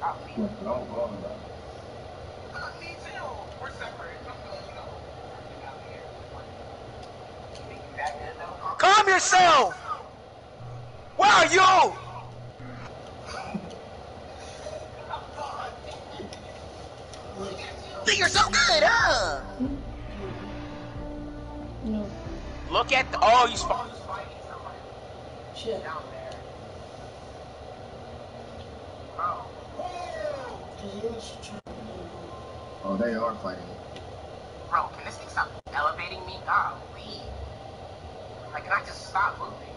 Calm yourself! Where are you? Think you're so good, huh? No. Look at the, oh, you Shit. Oh, they are fighting. Bro, can this thing stop elevating me? Golly. Like, can I just stop moving?